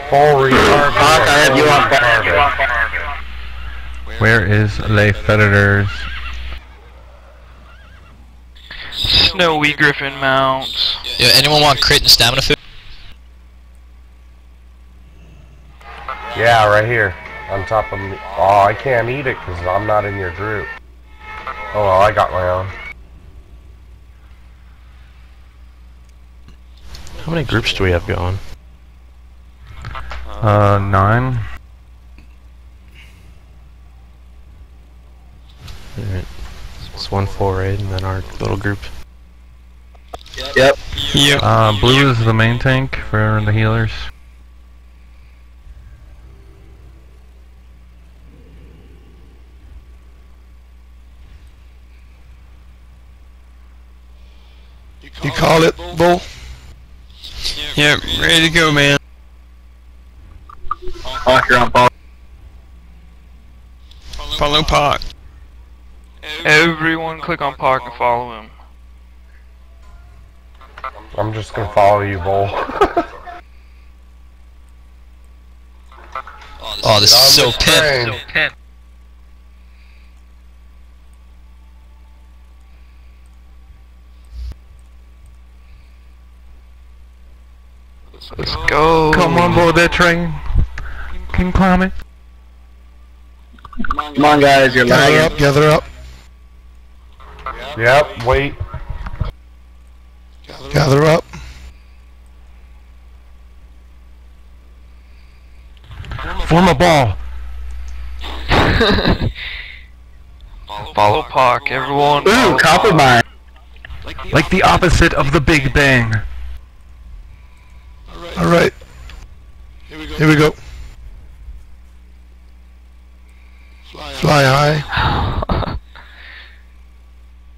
Full retard. Hawk, I have you on fire. Where is Les Predators? Snowy Griffin mounts. Yeah, anyone want crit and stamina food? Yeah, right here. On top of me. Oh, I can't eat it because I'm not in your group. Oh well, I got my own. How many groups do we have going? 9. Alright. It's 1 raid and then our little group. Yep. Blue is the main tank for the healers. You call it, Bull? Yep, ready to go, man. Hawk, you're on ball. Follow Park. Everyone click on Park and follow him. I'm just gonna follow you, Bull. Oh, this is so On the pimp. train. Let's go. Come on board that train. Can climb it. Come on, guys, you're lagging. Gather up. Yep, wait. Gather up. Form a ball. Follow Park, everyone. Ooh, copper mine. Like the opposite of the Big Bang. Alright. Here we go. Fly high.